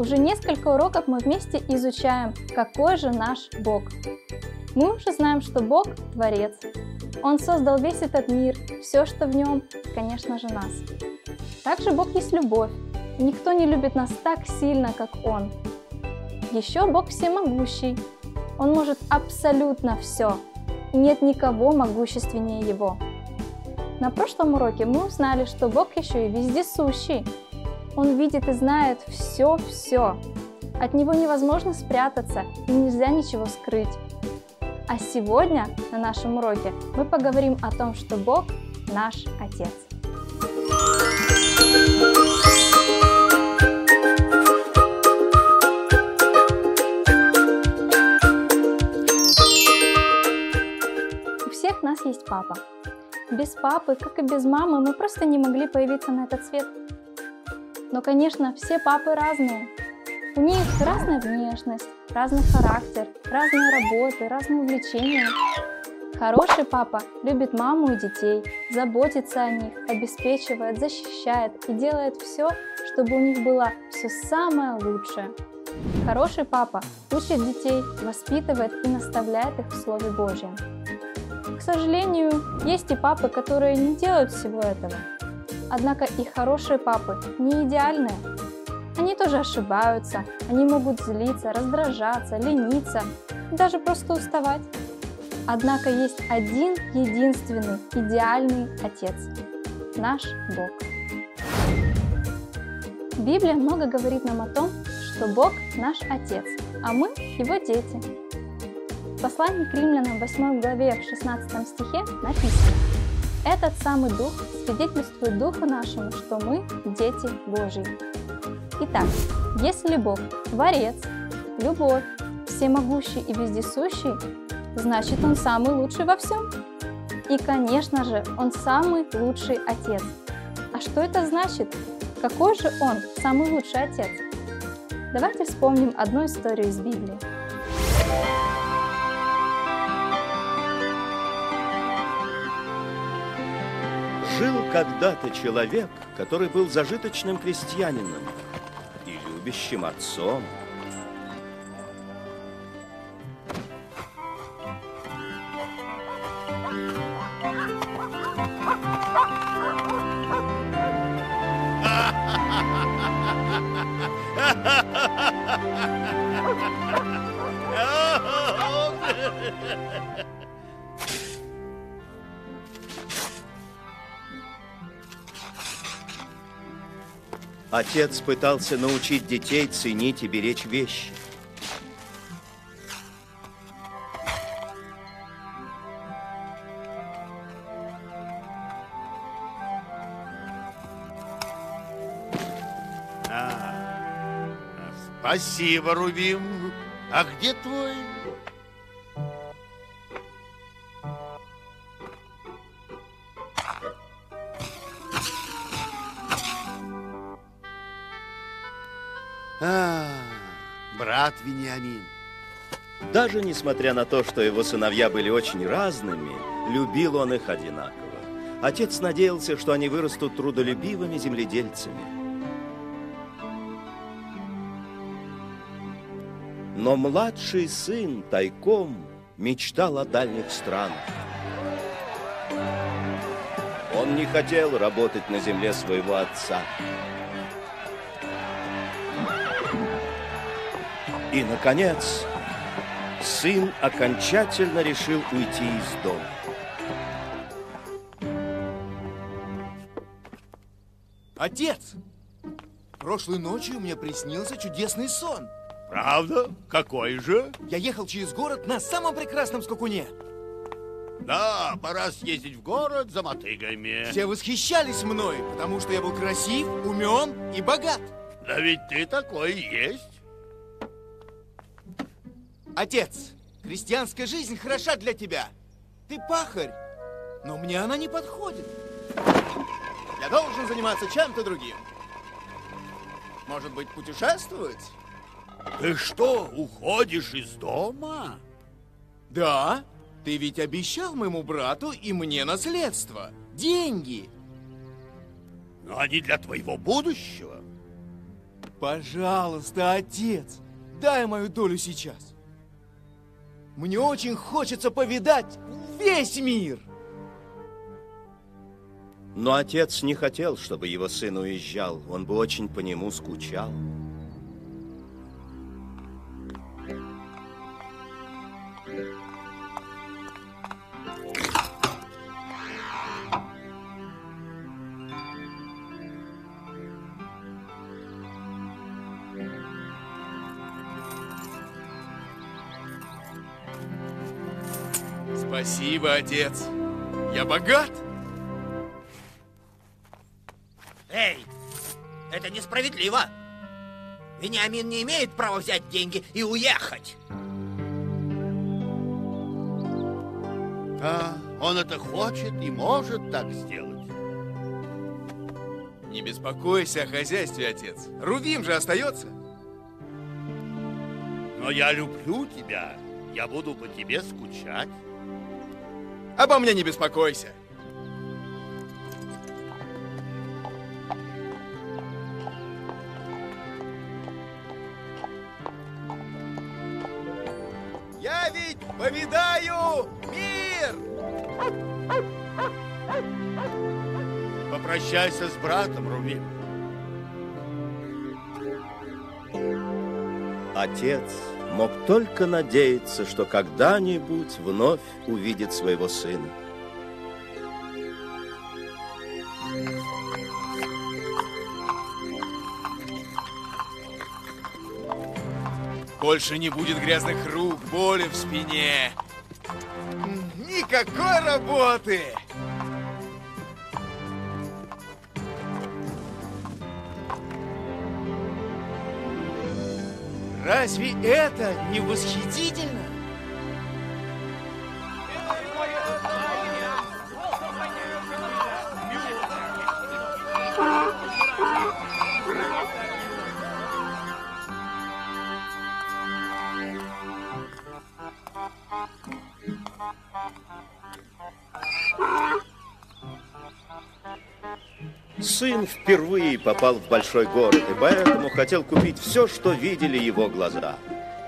Уже несколько уроков мы вместе изучаем, какой же наш Бог. Мы уже знаем, что Бог – Творец. Он создал весь этот мир, все, что в нем, конечно же, нас. Также Бог есть любовь. Никто не любит нас так сильно, как Он. Еще Бог всемогущий. Он может абсолютно все. И нет никого могущественнее Его. На прошлом уроке мы узнали, что Бог еще и вездесущий. Он видит и знает все-все. От Него невозможно спрятаться и нельзя ничего скрыть. А сегодня на нашем уроке мы поговорим о том, что Бог – наш Отец. У всех нас есть папа. Без папы, как и без мамы, мы просто не могли появиться на этот свет. Но, конечно, все папы разные. У них разная внешность, разный характер, разные работы, разные увлечения. Хороший папа любит маму и детей, заботится о них, обеспечивает, защищает и делает все, чтобы у них было все самое лучшее. Хороший папа учит детей, воспитывает и наставляет их в Слове Божьем. К сожалению, есть и папы, которые не делают всего этого. Однако и хорошие папы не идеальные. Они тоже ошибаются, они могут злиться, раздражаться, лениться, даже просто уставать. Однако есть один единственный идеальный Отец – наш Бог. Библия много говорит нам о том, что Бог – наш Отец, а мы – Его дети. В послании к Римлянам 8 главе в 16 стихе написано: «Этот самый Дух свидетельствует Духу нашему, что мы дети Божьи». Итак, если Бог – Творец, любовь, всемогущий и вездесущий, значит, Он самый лучший во всем. И, конечно же, Он самый лучший Отец. А что это значит? Какой же Он самый лучший Отец? Давайте вспомним одну историю из Библии. Жил когда-то человек, который был зажиточным крестьянином и любящим отцом. Отец пытался научить детей ценить и беречь вещи. Спасибо, Рувим. А где твой? Брат Вениамин. Даже несмотря на то, что его сыновья были очень разными, любил он их одинаково. Отец надеялся, что они вырастут трудолюбивыми земледельцами. Но младший сын тайком мечтал о дальних странах. Он не хотел работать на земле своего отца. И, наконец, сын окончательно решил уйти из дома. Отец! Прошлой ночью мне приснился чудесный сон. Правда? Какой же? Я ехал через город на самом прекрасном скакуне. Да, пора съездить в город за мотыгами. Все восхищались мной, потому что я был красив, умен и богат. Да ведь ты такой и есть. Отец, крестьянская жизнь хороша для тебя. Ты пахарь, но мне она не подходит. Я должен заниматься чем-то другим. Может быть, путешествовать? Ты что, уходишь из дома? Да, ты ведь обещал моему брату и мне наследство. Деньги. Но они для твоего будущего. Пожалуйста, отец, дай мою долю сейчас. Мне очень хочется повидать весь мир. Но отец не хотел, чтобы его сын уезжал. Он бы очень по нему скучал. Спасибо, отец. Я богат. Эй, это несправедливо. Вениамин не имеет права взять деньги и уехать. Да, он это хочет и может так сделать. Не беспокойся о хозяйстве, отец. Рувим же остается. Но я люблю тебя. Я буду по тебе скучать. Обо мне не беспокойся. Я ведь повидаю мир! Попрощайся с братом, Рувим. Отец мог только надеяться, что когда-нибудь вновь увидит своего сына. Больше не будет грязных рук, боли в спине. Никакой работы! Разве это не восхитительно? Сын впервые попал в большой город, и поэтому хотел купить все, что видели его глаза.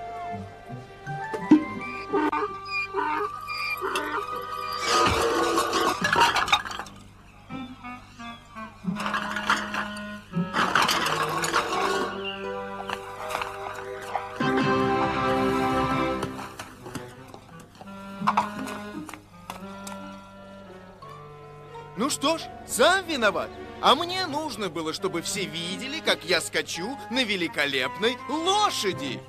Ну что ж, сам виноват. А мне нужно было, чтобы все видели, как я скачу на великолепной лошади.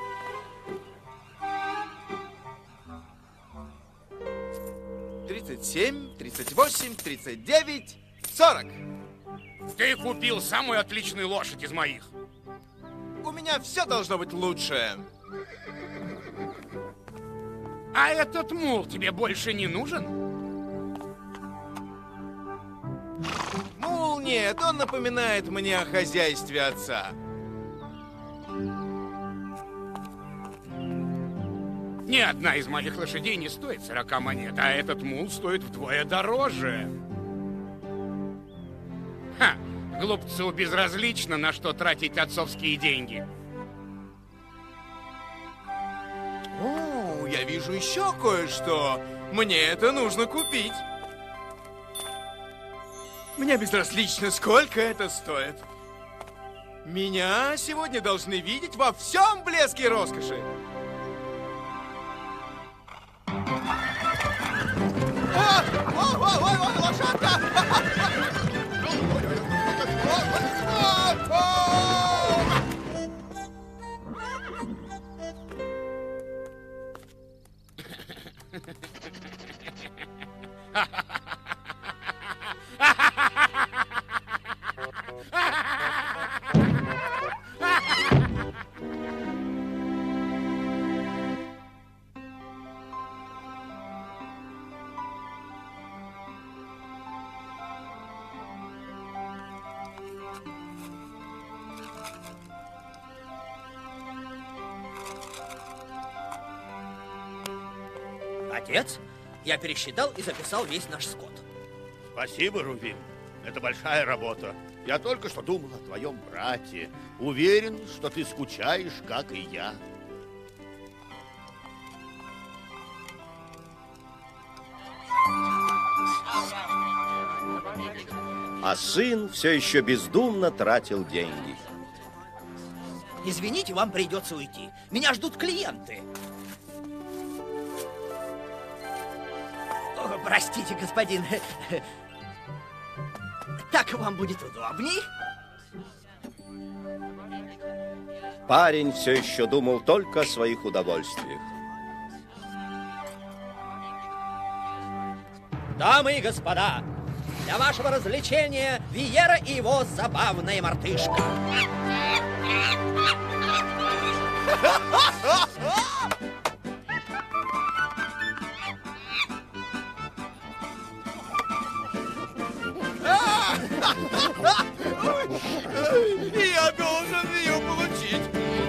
«37, 38, 39, 40. Ты купил самую отличную лошадь из моих. У меня все должно быть лучшее. А этот мул тебе больше не нужен? Мул нет, он напоминает мне о хозяйстве отца. Ни одна из моих лошадей не стоит 40 монет, а этот мул стоит вдвое дороже. Ха! Глупцу безразлично, на что тратить отцовские деньги. О, я вижу еще кое-что. Мне это нужно купить. Мне безразлично, сколько это стоит. Меня сегодня должны видеть во всем блеске роскоши. Ой, лошадка! Отец, я пересчитал и записал весь наш скот. Спасибо, Рувим. Это большая работа. Я только что думал о твоем брате. Уверен, что ты скучаешь, как и я. А сын все еще бездумно тратил деньги. Извините, вам придется уйти. Меня ждут клиенты. О, простите, господин. Так вам будет удобней? Парень все еще думал только о своих удовольствиях. Дамы и господа, для вашего развлечения Виера и его забавная мартышка. Я должен ее получить.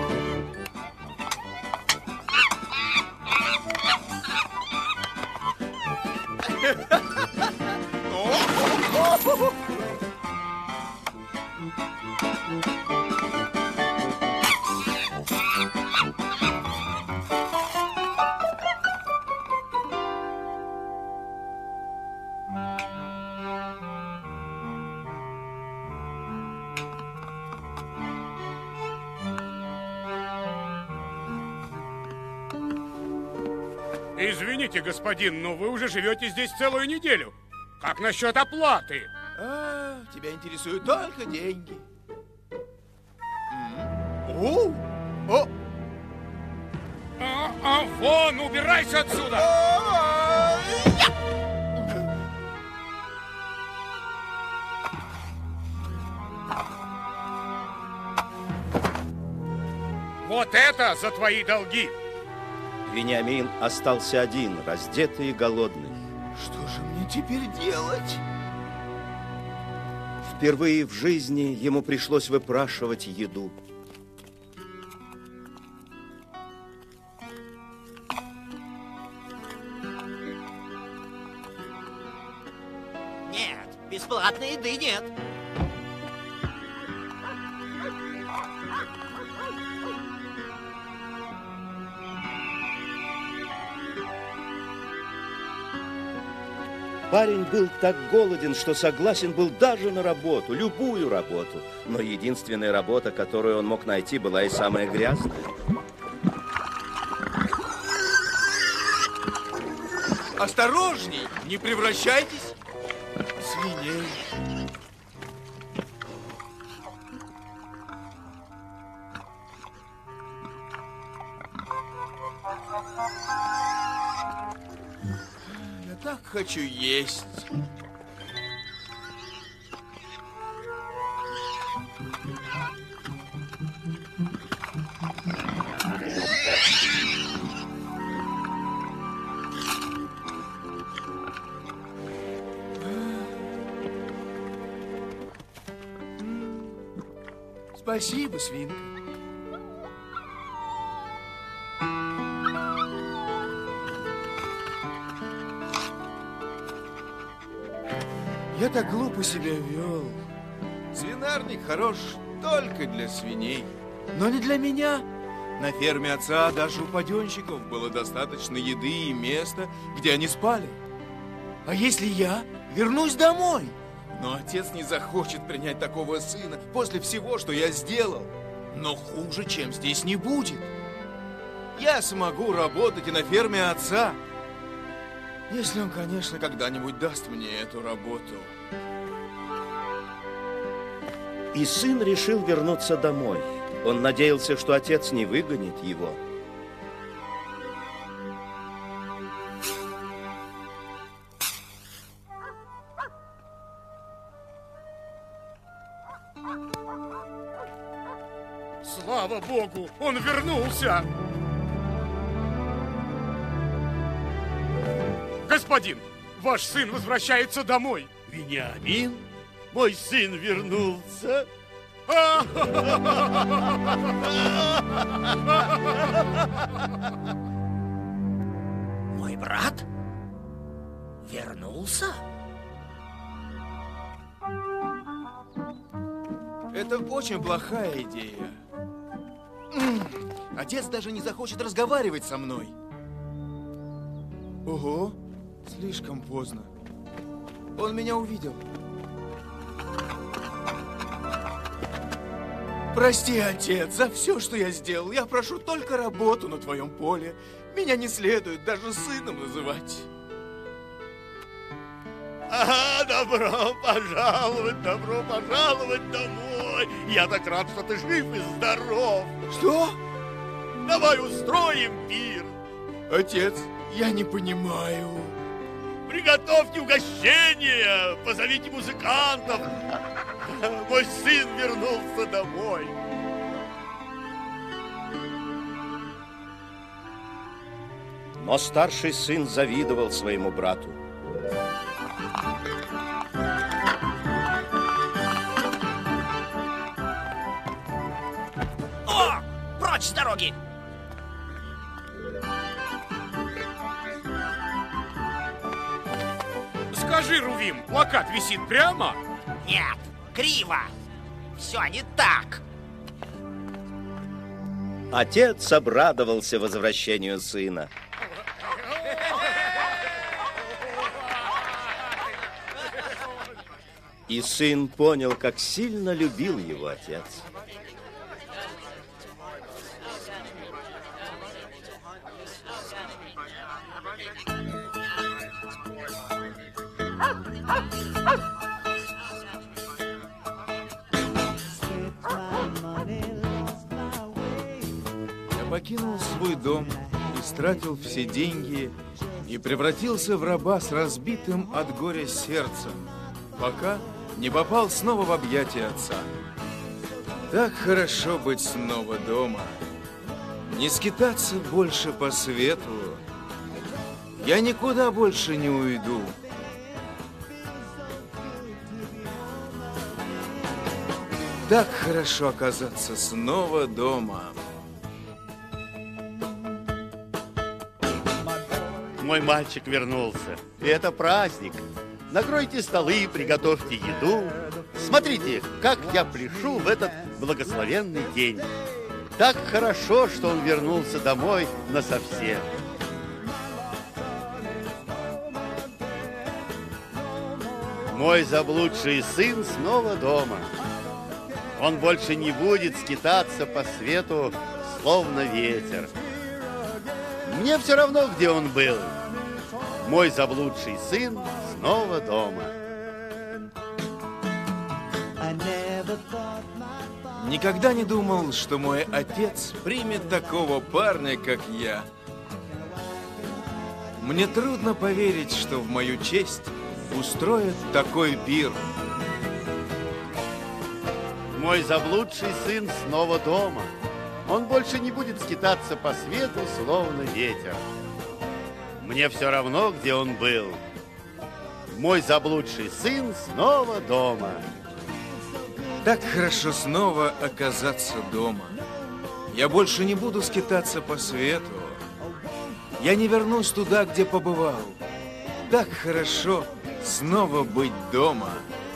Извините, господин, но вы уже живете здесь целую неделю. Как насчет оплаты? Тебя интересуют только деньги. О! Вон, убирайся отсюда! Вот это за твои долги! Вениамин остался один, раздетый и голодный. Что же мне теперь делать? Впервые в жизни ему пришлось выпрашивать еду. Нет, бесплатной еды нет. Парень был так голоден, что согласен был даже на работу, любую работу. Но единственная работа, которую он мог найти, была и самая грязная. Осторожней, не превращайтесь в свиней. Я так хочу есть. Спасибо, свинка. Я так глупо себя вел. Свинарник хорош только для свиней, но не для меня. На ферме отца даже у паденщиков было достаточно еды и места, где они спали. А если я вернусь домой? Но отец не захочет принять такого сына после всего, что я сделал. Но хуже, чем здесь, не будет. Я смогу работать и на ферме отца, если он, конечно, когда-нибудь даст мне эту работу. И сын решил вернуться домой. Он надеялся, что отец не выгонит его. Слава Богу, он вернулся! Господин, ваш сын возвращается домой. Вениамин, мой сын вернулся. Мой брат вернулся? Это очень плохая идея. Отец даже не захочет разговаривать со мной. Ого, слишком поздно. Он меня увидел. Прости, отец, за все, что я сделал. Я прошу только работу на твоем поле. Меня не следует даже сыном называть. Ага, добро пожаловать домой. Я так рад, что ты жив и здоров. Что? Давай устроим пир. Отец, я не понимаю. Приготовьте угощение, позовите музыкантов. Мой сын вернулся домой. Но старший сын завидовал своему брату. О! Прочь с дороги! Скажи, Рувим, плакат висит прямо? Нет, криво. Все не так. Отец обрадовался возвращению сына. И сын понял, как сильно любил его отец. Я покинул свой дом, истратил все деньги и превратился в раба с разбитым от горя сердцем, пока не попал снова в объятия отца. Так хорошо быть снова дома, не скитаться больше по свету. Я никуда больше не уйду. Так хорошо оказаться снова дома. Мой мальчик вернулся. И это праздник. Накройте столы, приготовьте еду. Смотрите, как я пляшу в этот благословенный день. Так хорошо, что он вернулся домой насовсем. Мой заблудший сын снова дома. Он больше не будет скитаться по свету, словно ветер. Мне все равно, где он был. Мой заблудший сын снова дома. Никогда не думал, что мой отец примет такого парня, как я. Мне трудно поверить, что в мою честь устроят такой пир. Мой заблудший сын снова дома. Он больше не будет скитаться по свету, словно ветер. Мне все равно, где он был. Мой заблудший сын снова дома. Так хорошо снова оказаться дома. Я больше не буду скитаться по свету. Я не вернусь туда, где побывал. Так хорошо снова быть дома.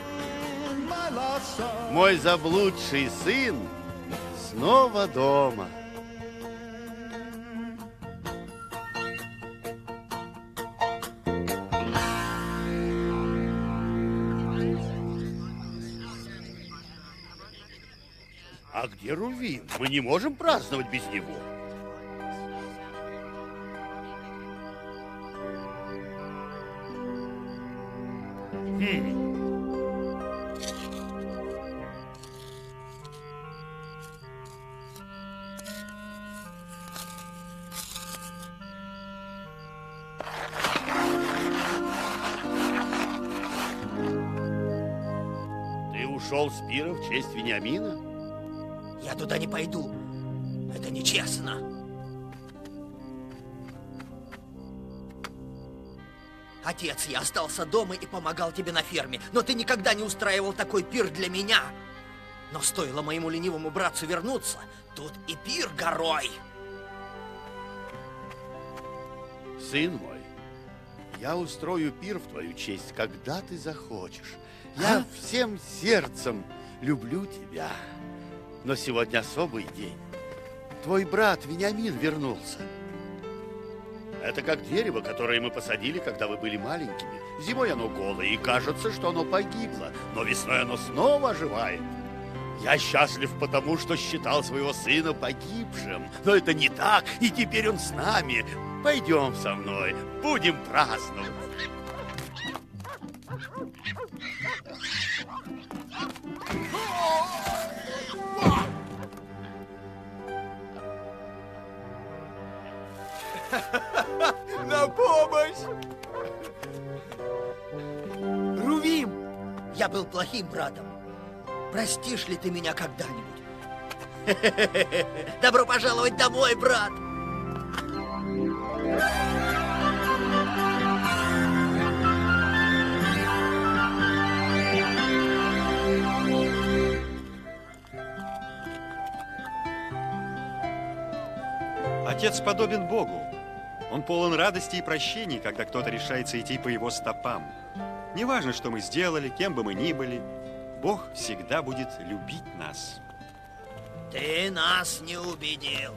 Мой заблудший сын снова дома. А где Рувим? Мы не можем праздновать без него. Ты ушел с пира в честь Вениамина? Я туда не пойду. Это нечестно. Отец, я остался дома и помогал тебе на ферме, но ты никогда не устраивал такой пир для меня. Но стоило моему ленивому братцу вернуться, тут и пир горой. Сын мой, я устрою пир в твою честь, когда ты захочешь. Я всем сердцем люблю тебя. Но сегодня особый день. Твой брат Вениамин вернулся. Это как дерево, которое мы посадили, когда вы были маленькими. Зимой оно голое, и кажется, что оно погибло, но весной оно снова оживает. Я счастлив потому, что считал своего сына погибшим. Но это не так, и теперь он с нами. Пойдем со мной, будем праздновать. На помощь! Рувим! Я был плохим братом. Простишь ли ты меня когда-нибудь? Добро пожаловать домой, брат! Отец подобен Богу. Он полон радости и прощений, когда кто-то решается идти по его стопам. Неважно, что мы сделали, кем бы мы ни были, Бог всегда будет любить нас. Ты нас не убедил.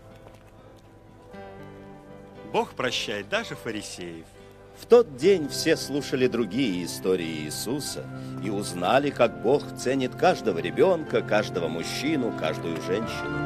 Бог прощает даже фарисеев. В тот день все слушали другие истории Иисуса и узнали, как Бог ценит каждого ребенка, каждого мужчину, каждую женщину.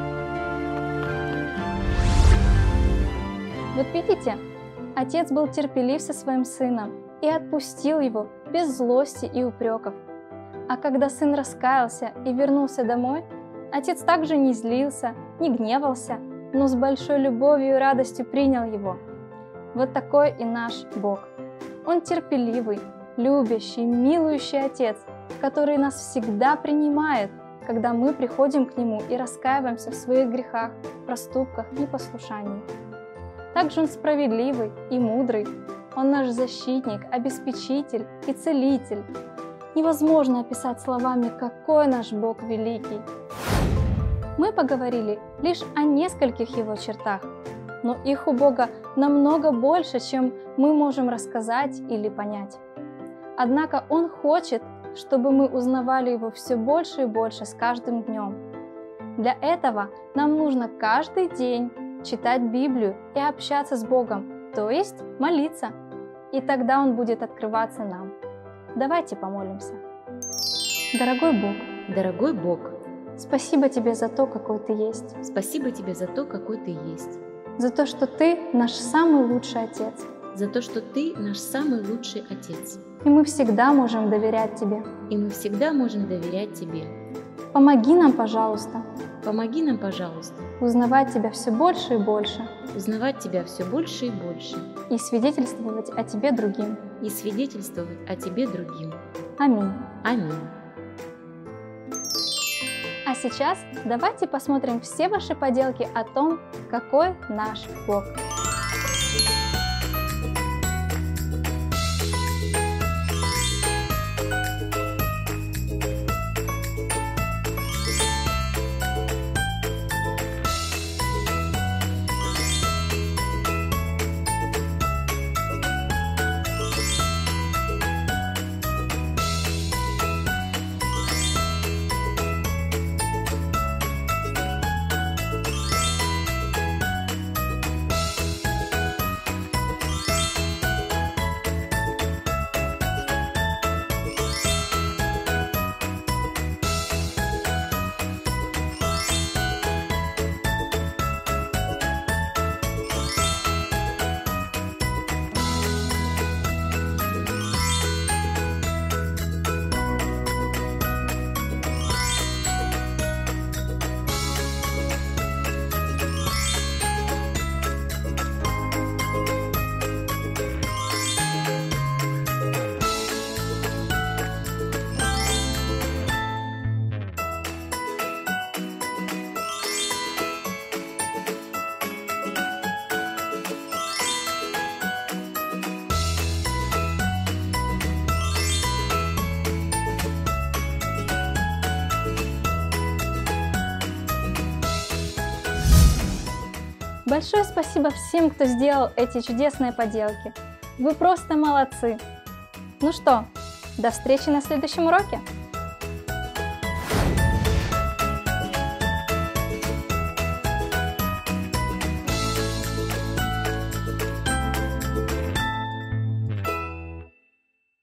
Вот видите, отец был терпелив со своим сыном и отпустил его без злости и упреков. А когда сын раскаялся и вернулся домой, отец также не злился, не гневался, но с большой любовью и радостью принял его. Вот такой и наш Бог. Он терпеливый, любящий, милующий отец, который нас всегда принимает, когда мы приходим к нему и раскаиваемся в своих грехах, проступках, непослушании. Также он справедливый и мудрый. Он наш защитник, обеспечитель и целитель. Невозможно описать словами, какой наш Бог великий. Мы поговорили лишь о нескольких его чертах, но их у Бога намного больше, чем мы можем рассказать или понять. Однако Он хочет, чтобы мы узнавали Его все больше и больше с каждым днем. Для этого нам нужно каждый день читать Библию и общаться с Богом, то есть молиться. И тогда Он будет открываться нам. Давайте помолимся. Дорогой Бог, спасибо Тебе за то, какой Ты есть. спасибо Тебе за то, какой Ты есть, За то, что Ты наш самый лучший Отец. за то, что Ты наш самый лучший Отец, И мы всегда можем доверять Тебе. и мы всегда можем доверять Тебе. Помоги нам, пожалуйста, Помоги нам, пожалуйста, узнавать Тебя все больше и больше узнавать Тебя все больше и больше и свидетельствовать о Тебе другим. и свидетельствовать о Тебе другим. Аминь. Аминь. А сейчас давайте посмотрим все ваши поделки о том, какой наш Бог. Большое спасибо всем, кто сделал эти чудесные поделки. Вы просто молодцы! Ну что, до встречи на следующем уроке!